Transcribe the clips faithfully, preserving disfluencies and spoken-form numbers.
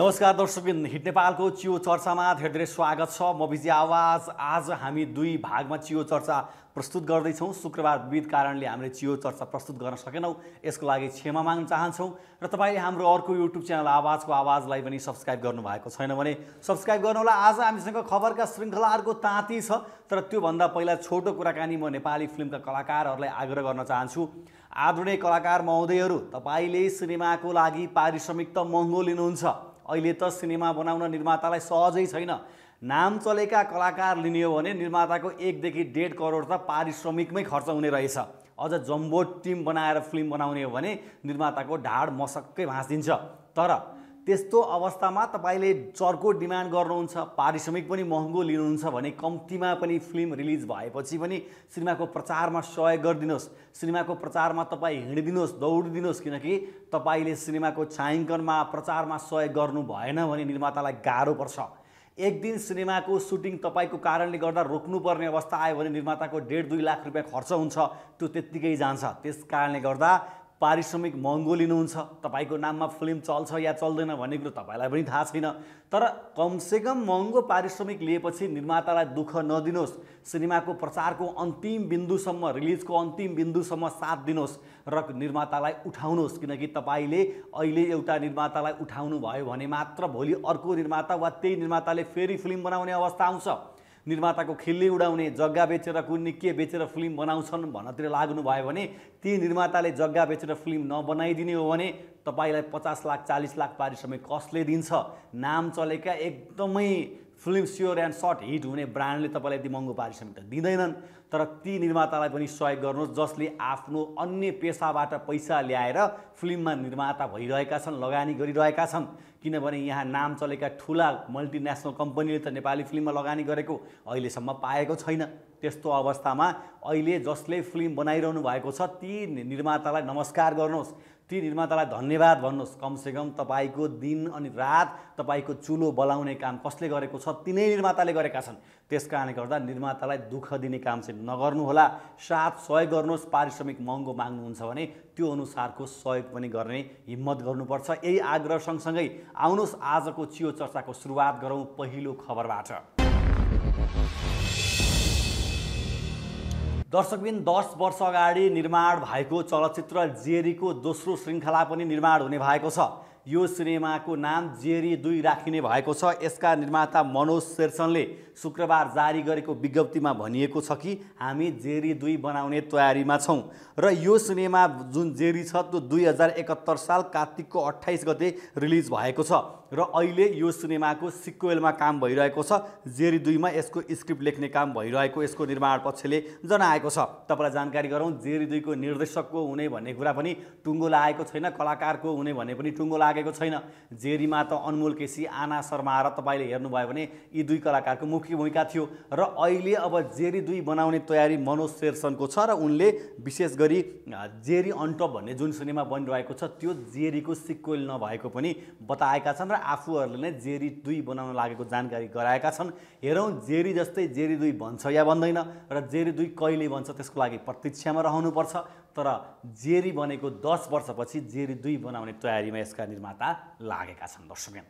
नमस्कार दर्शकबिन, हिट नेपालको चियो चर्चामा धेरै धेरै स्वागत छ। म विजय आवाज। आज हामी दुई भागमा चियो चर्चा प्रस्तुत गर्दैछौँ। शुक्रबार विविध कारणले हामीले चियो चर्चा प्रस्तुत गर्न सकेनौँ, यसको लागि क्षमा माग्न चाहन्छौँ। र तपाईँले हाम्रो अर्को युट्युब च्यानल आवाजको आवाजलाई पनि सब्सक्राइब गर्नुभएको छैन भने सब्सक्राइब गर्नुहोला। आज हामीसँग खबरका श्रृङ्खलाहरूको ताती छ, तर त्योभन्दा पहिला छोटो कुराकानी म नेपाली फिल्मका कलाकारहरूलाई आग्रह गर्न चाहन्छु। आदरणीय कलाकार महोदयहरू, तपाईँले सिनेमाको लागि पारिश्रमिक त महँगो लिनुहुन्छ। अहिले त सिनेमा बनाउन निर्मातालाई सहजै छैन। नाम चलेका कलाकार लिने हो भने निर्माताको एकदेखि डेढ करोड त पारिश्रमिकमै खर्च हुने रहेछ। अझ जम्बो टिम बनाएर फिल्म बनाउने हो भने निर्माताको ढाड मसक्कै भाँचिदिन्छ। तर त्यस्तो अवस्थामा तपाईँले चर्को डिमान्ड गर्नुहुन्छ, पारिश्रमिक पनि महँगो लिनुहुन्छ भने कम्तीमा पनि फिल्म रिलिज भएपछि पनि सिनेमाको प्रचारमा सहयोग गरिदिनुहोस्। सिनेमाको प्रचारमा तपाईँ हिँडिदिनुहोस्, दौडिदिनुहोस्, किनकि तपाईँले सिनेमाको छायाङ्कनमा प्रचारमा सहयोग गर्नु भएन भने निर्मातालाई गाह्रो पर्छ। एक दिन सिनेमाको सुटिङ तपाईँको कारणले गर्दा रोक्नुपर्ने अवस्था आयो भने निर्माताको डेढ दुई लाख रुपियाँ खर्च हुन्छ, त्यो त्यत्तिकै जान्छ। त्यस कारणले गर्दा पारिश्रमिक महँगो लिनुहुन्छ। तपाईँको नाममा फिल्म चल्छ या चल्दैन भन्ने कुरो तपाईँलाई पनि थाहा छैन, तर कमसेकम महँगो पारिश्रमिक लिएपछि निर्मातालाई दुःख नदिनुहोस्। सिनेमाको प्रचारको अन्तिम बिन्दुसम्म, रिलिजको अन्तिम बिन्दुसम्म साथ दिनुहोस् र निर्मातालाई उठाउनुहोस्, किनकि तपाईँले अहिले एउटा निर्मातालाई उठाउनु भयो भने मात्र भोलि अर्को निर्माता वा त्यही निर्माताले फेरि फिल्म बनाउने अवस्था आउँछ। निर्माताको खिल्ली उडाउने, जग्गा बेचेर कुनै के बेचेर फिल्म बनाउँछन् भन्नतिर लाग्नु भयो भने ती निर्माताले जग्गा बेचेर फिल्म नबनाइदिने हो भने तपाईँलाई पचास लाख चालीस लाख पारिश्रमिक कसले दिन्छ? नाम चलेका एकदमै film sure and shot hit हुने ब्रान्डले तपाईँलाई यति महँगो पारिश्रमिक त दिँदैनन्। तर ती निर्मातालाई पनि सहयोग गर्नुहोस् जसले आफ्नो अन्य पेसाबाट पैसा ल्याएर फिल्ममा निर्माता भइरहेका छन्, लगानी गरिरहेका छन्। किनभने यहाँ नाम चलेका ठुला मल्टिनेसनल कम्पनीले त नेपाली फिल्ममा लगानी गरेको अहिलेसम्म पाएको छैन। त्यस्तो अवस्थामा अहिले जसले फिल्म बनाइरहनु भएको छ ती निर्मातालाई नमस्कार गर्नुहोस्, ती निर्मातालाई धन्यवाद भन्नुहोस्। कमसेकम तपाईँको दिन अनि रात तपाईँको चुलो बलाउने काम कसले गरेको छ? तिनै निर्माताले गरेका छन्। त्यस कारणले गर्दा निर्मातालाई दुःख दिने काम चाहिँ नगर्नुहोला, साथ सहयोग गर्नुहोस्। पारिश्रमिक महँगो माग्नुहुन्छ भने त्यो अनुसारको सहयोग पनि गर्ने हिम्मत गर्नुपर्छ। यही आग्रह सँगसँगै आउनुहोस् आजको चियो चर्चाको सुरुवात गरौँ पहिलो खबरबाट। दर्शकबिन, दस वर्ष अगाडि निर्माण भएको चलचित्र जेरीको दोस्रो श्रृङ्खला पनि निर्माण हुने भएको छ। यो सिनेमाको नाम जेरी दुई राखिने भएको छ। यसका निर्माता मनोज शेरचनले शुक्रबार जारी गरेको विज्ञप्तिमा भनिएको छ कि हामी जेरी दुई बनाउने तयारीमा छौँ र यो सिनेमा जुन जेरी छ त्यो दुई हजार एकहत्तर साल कार्तिकको अट्ठाइस गते रिलिज भएको छ र अहिले यो सिनेमाको सिक्वेलमा काम भइरहेको छ। जेरी दुईमा यसको स्क्रिप्ट लेख्ने काम भइरहेको यसको निर्माण पक्षले जनाएको छ। तपाईँलाई जानकारी गरौँ, जेरी दुईको निर्देशकको हुने भन्ने कुरा पनि टुङ्गो लागेको छैन, कलाकारको हुने भन्ने पनि टुङ्गो लागेको छैन। जेरीमा त अनमोल केसी, आना शर्मा र तपाईँले हेर्नुभयो भने यी दुई कलाकारको मुख्य भूमिका थियो र अहिले अब जेरी दुई बनाउने तयारी मनोज शेरचनको छ र उनले विशेष गरी जेरी अनटप भन्ने जुन सिनेमा बनिरहेको छ त्यो जेरीको सिक्वेल नभएको पनि बताएका छन् र आफूहरूले नै जेरी दुई बनाउन लागेको जानकारी गराएका छन्। हेरौँ जेरी जस्तै जेरी दुई बन्छ या बन्दैन र जेरी दुई कहिले बन्छ त्यसको लागि प्रतीक्षामा रहनुपर्छ। तर जेरी बनेको दस वर्षपछि जेरी दुई बनाउने तयारीमा यसका निर्माता लागेका छन्। दर्शकबिन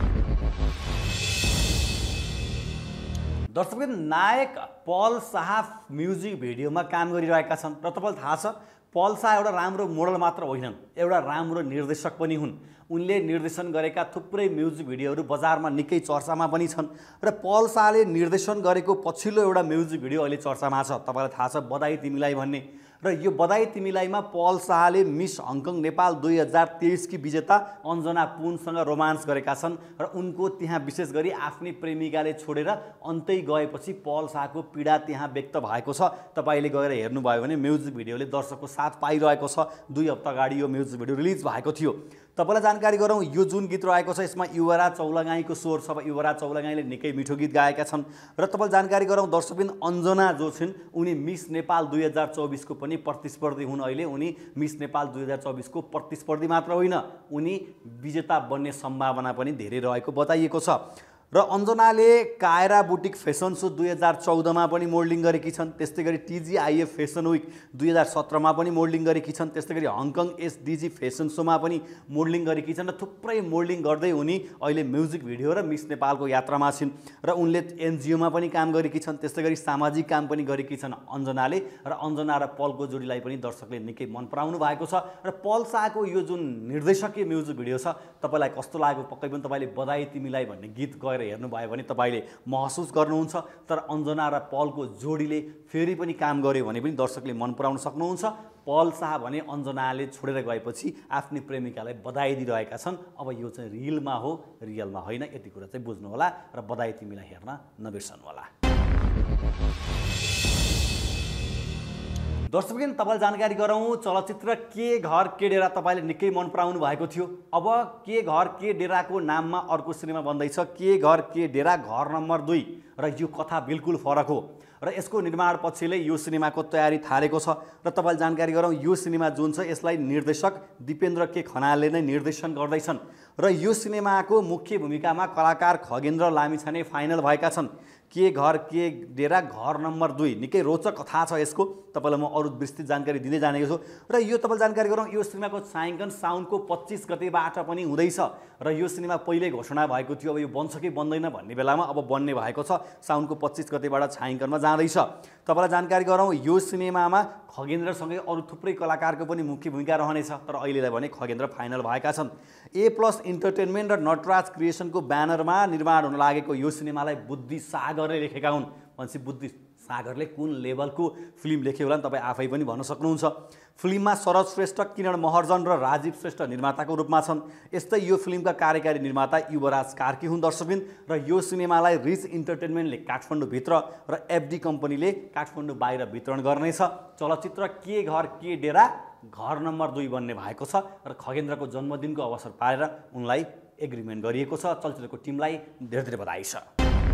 दर्शकबिन नायक पल शाह म्युजिक भिडियोमा काम गरिरहेका छन् र तपाईँलाई थाहा छ पल शाह एउटा राम्रो मोडल मात्र होइनन्, एउटा राम्रो निर्देशक पनि हुन्। उनले निर्देशन गरेका थुप्रै म्युजिक भिडियोहरू बजारमा निकै चर्चामा पनि छन् र पल शाहले निर्देशन गरेको पछिल्लो एउटा म्युजिक भिडियो अहिले चर्चामा छ। तपाईँलाई थाहा छ बधाई तिमीलाई भन्ने, र यो बधाई तिमीलाईमा पल शाहले मिस हङकङ नेपाल दुई हजार तेइसकी विजेता अञ्जना पुनसँग रोमान्स गरेका छन् र उनको त्यहाँ विशेष गरी आफ्नै प्रेमिकाले छोडेर अन्तै गएपछि पल शाहको पीडा त्यहाँ व्यक्त भएको छ। तपाईँले गएर हेर्नुभयो भने म्युजिक भिडियोले दर्शकको साथ पाइरहेको छ। दुई हप्ता अगाडि यो म्युजिक भिडियो रिलिज भएको थियो। तपाईँलाई जानकारी गरौँ, यो जुन गीत रहेको छ यसमा युवराज चौलागाईको स्वर छ। युवराज चौलागाईले निकै मिठो गीत गाएका छन् र तपाईँलाई जानकारी गरौँ दर्शकबिन अञ्जना जो छिन् उनी मिस नेपाल दुई हजार चौबिसको पनि प्रतिस्पर्धी हुन्। अहिले उनी मिस नेपाल दुई हजार चौबिसको प्रतिस्पर्धी मात्र होइन, उनी विजेता बन्ने सम्भावना पनि धेरै रहेको बताइएको छ। र अञ्जनाले कायरा बुटिक फेसन सो दुई हजार चौधमा पनि मोडलिङ गरेकी छन्। त्यस्तै गरी टिजिआइएफ फेसन विक दुई हजार सत्रमा पनि मोडलिङ गरेकी छन्। त्यस्तै गरी हङकङ एसडिजी फेसन सोमा पनि मोडलिङ गरेकी छन् र थुप्रै मोडलिङ गर्दै उनी अहिले म्युजिक भिडियो र मिस नेपालको यात्रामा छिन् र उनले एनजिओमा पनि काम गरेकी छन्। त्यस्तै गरी सामाजिक काम पनि गरेकी छन् अञ्जनाले र अञ्जना र पलको जोडीलाई पनि दर्शकले निकै मन पराउनु भएको छ र पल शाहको यो जुन निर्देशकीय म्युजिक भिडियो छ तपाईँलाई कस्तो लाग्यो? पक्कै पनि तपाईँले बधाई तिमीलाई भन्ने गीत गएर हेर्नुभयो भने तपाईँले महसुस गर्नुहुन्छ। तर अञ्जना र पलको जोडीले फेरि पनि काम गर्यो भने पनि दर्शकले मन पराउन सक्नुहुन्छ। पल शाह भने अञ्जनाले छोडेर गएपछि आफ्नै प्रेमिकालाई बधाई दिइरहेका छन्। अब यो चाहिँ रियलमा हो, रियलमा होइन, यति कुरा चाहिँ बुझ्नुहोला र बधाई तिमीलाई हेर्न नबिर्सनुहोला। दर्शकबिन तपाईँलाई जानकारी गरौँ, चलचित्र के घर के डेरा तपाईँले निकै मन पराउनु भएको थियो। अब के घर के डेराको नाममा अर्को सिनेमा बन्दैछ, के घर के डेरा घर नम्बर दुई, र यो कथा बिल्कुल फरक हो र यसको निर्माण पक्षले यो सिनेमाको तयारी थालेको छ। र तपाईँलाई जानकारी गरौँ, यो सिनेमा जुन छ यसलाई निर्देशक दिपेन्द्र के खनालले नै निर्देशन गर्दैछन् र यो सिनेमाको मुख्य भूमिकामा कलाकार खगेन्द्र लामिछाने फाइनल भएका छन्। के घर के डेरा घर नम्बर दुई निकै रोचक कथा छ यसको, तपाईँलाई म अरू विस्तृत जानकारी दिँदै जानेको छु। र यो तपाईँलाई जानकारी गरौँ, यो सिनेमाको छायाङ्कन साउनको पच्चिस गतेबाट पनि हुँदैछ र यो सिनेमा पहिल्यै घोषणा भएको थियो। अब यो बन्छ कि बन्दैन भन्ने बेलामा अब बन्ने भएको छ। साउनको पच्चिस गतेबाट छायाङ्कनमा जाँदैछ। तपाईँलाई जानकारी गरौँ, यो सिनेमामा खगेन्द्रसँगै अरू थुप्रै कलाकारको पनि मुख्य भूमिका रहनेछ। तर अहिलेलाई भने खगेन्द्र फाइनल भएका छन्। ए प्लस इन्टरटेनमेन्ट र नटराज क्रिएसनको ब्यानरमा निर्माण हुन लागेको यो सिनेमालाई बुद्धि सागरले लेखेका हुन्। भनेपछि बुद्धि सागरले कुन लेभलको फिल्म लेख्यो होला नि तपाईँ आफै पनि भन्न सक्नुहुन्छ। फिल्ममा शरद श्रेष्ठ, किरण महर्जन र राजीव श्रेष्ठ निर्माताको रूपमा छन्। यस्तै यो फिल्मका कार्यकारी निर्माता युवराज कार्की हुन् दर्शकबिन। र यो सिनेमालाई रिच इन्टरटेनमेन्टले काठमाडौँभित्र र एफडी कम्पनीले काठमाडौँ बाहिर वितरण गर्नेछ। चलचित्र के घर के डेरा घर नम्बर दुई बन्ने भएको छ र खगेन्द्रको जन्मदिनको अवसर पारेर उनलाई एग्रिमेन्ट गरिएको छ। चलचित्रको टिमलाई धेरै धेरै बधाई छ।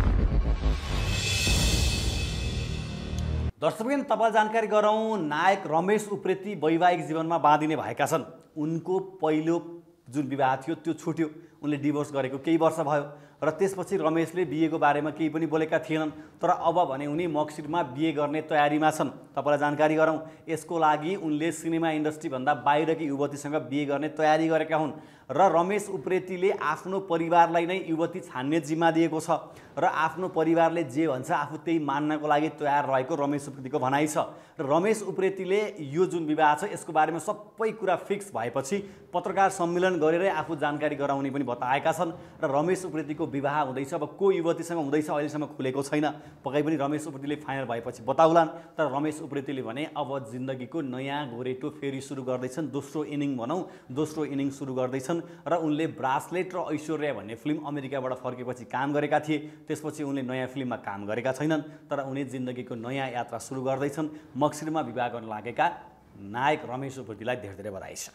दर्शकबिन तपाईँलाई जानकारी गरौँ, नायक रमेश उप्रेती वैवाहिक जीवनमा बाँधिने भएका छन्। उनको पहिलो जुन विवाह थियो त्यो छुट्यो, उनले डिभोर्स गरेको केही वर्ष भयो र त्यसपछि रमेशले बिहेको बारेमा केही पनि बोलेका थिएनन्। तर अब भने उनी मक्सिरमा बिहे गर्ने तयारीमा छन्। तपाईँलाई जानकारी गरौँ, यसको लागि उनले सिनेमा इन्डस्ट्रीभन्दा बाहिरकी युवतीसँग बिहे गर्ने तयारी गरेका हुन् र रमेश उप्रेतीले आफ्नो परिवारलाई नै युवती छान्ने जिम्मा दिएको छ र आफ्नो परिवारले जे भन्छ आफू त्यही मान्नको लागि तयार रहेको रमेश उप्रेतीको भनाइ छ। र रमेश उप्रेतीले यो जुन विवाह छ यसको बारेमा सबै कुरा फिक्स भएपछि पत्रकार सम्मेलन गरेरै आफू जानकारी गराउने पनि बताएका छन्। र रमेश उप्रेतीको विवाह हुँदैछ, अब को युवतीसँग हुँदैछ अहिलेसम्म खुलेको छैन। पक्कै पनि रमेश उप्रेतीले फाइनल भएपछि बताउलान्। तर रमेश उप्रेतीले भने अब जिन्दगीको नयाँ गोरेटो फेरि सुरु गर्दैछन्, दोस्रो इनिङ भनौँ, दोस्रो इनिङ सुरु गर्दैछन्। र उनले ब्रासलेट र ऐश्वर्या भन्ने फिल्म अमेरिकाबाट फर्केपछि काम गरेका थिए। त्यसपछि उनले नयाँ फिल्ममा काम गरेका छैनन्। तर उनी जिन्दगीको नयाँ यात्रा सुरु गर्दैछन्। मक्सिरमा विवाह गर्न लागेका नायक रमेश उप्रेतीलाई धेरै धेरै बधाई छ।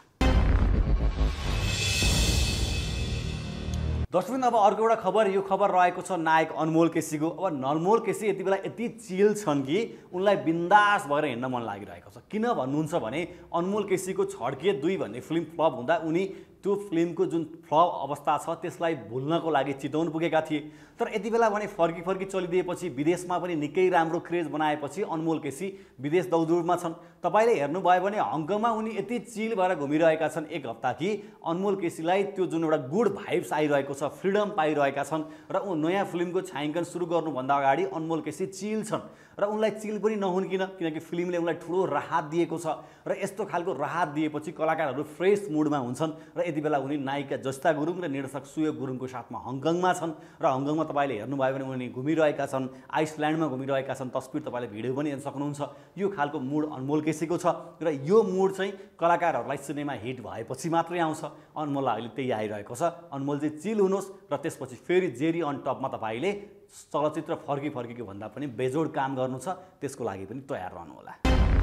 दर्शकबिन अब अर्को एउटा खबर, यो खबर रहेको छ नायक अनमोल केसीको। अब अनमोल केसी यति बेला यति चिल छन् कि उनलाई बिन्दास भएर हिँड्न मन लागिरहेको छ। किन भन्नुहुन्छ भने अनमोल केसीको छड्के दुई भन्ने फिल्म फ्लप हुँदा उनी त्यो फिल्मको जुन फ्लप अवस्था छ त्यसलाई भुल्नको लागि चितवन पुगेका थिए। तर यति बेला भने फर्की फर्की चलिदिएपछि विदेशमा पनि निकै राम्रो क्रेज बनाएपछि अनमोल केसी विदेश दौडमा छन्। तपाईँले हेर्नुभयो भने हङकङमा उनी यति चिल भएर घुमिरहेका छन् एक हप्ता कि अनमोल केसीलाई त्यो जुन एउटा गुड भाइब्स आइरहेको छ, फ्रिडम पाइरहेका छन् र ऊ नयाँ फिल्मको छायाङ्कन सुरु गर्नुभन्दा अगाडि अनमोल केसी चिल छन्। र उनलाई चिल पनि नहुन् किन, किनकि फिल्मले उनलाई ठुलो राहत दिएको छ र यस्तो खालको राहत दिएपछि कलाकारहरू फ्रेस मुडमा हुन्छन्। र यति बेला उनी नायिका जस्ता गुरुङ र निर्देशक सुयोग गुरुङको साथमा हङकङमा छन् र हङकङमा तपाईँले हेर्नुभयो भने उनी घुमिरहेका छन्, आइसल्यान्डमा घुमिरहेका छन्। तस्बिर तपाईँले भिडियो पनि हेर्न सक्नुहुन्छ। यो खालको मुड अनमोल केसीको छ र यो मुड चाहिँ कलाकारहरूलाई सिनेमा हिट भएपछि मात्रै आउँछ। अनमोललाई अहिले त्यही आइरहेको छ। अनमोल चाहिँ चिल हुनुहोस् र त्यसपछि फेरि जेरी अन टपमा तपाईँले चलचित्र फर्की फर्कीको भन्दा पनि बेजोड काम गर्नु छ, त्यसको लागि पनि तयार रहनुहोला।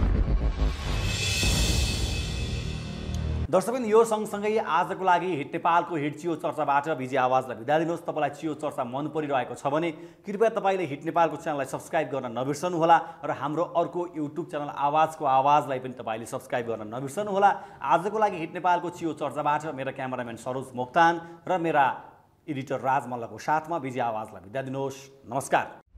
दर्शकबिन यो सँगसँगै आजको लागि हिट नेपालको हिट चियो चर्चाबाट विजय आवाजलाई बिदा दिनुहोस्। तपाईँलाई चियो चर्चा मन परिरहेको छ भने कृपया तपाईँले हिट नेपालको च्यानललाई सब्सक्राइब गर्न नबिर्सनुहोला र हाम्रो अर्को युट्युब च्यानल आवाजको आवाजलाई पनि तपाईँले सब्सक्राइब गर्न नबिर्सनुहोला। आजको लागि हिट नेपालको चियो चर्चाबाट मेरा क्यामेराम्यान सरोज मोक्तान र मेरा एडिटर राज मल्लको साथमा विजय आवाजलाई बिदा दिनुहोस्। नमस्कार।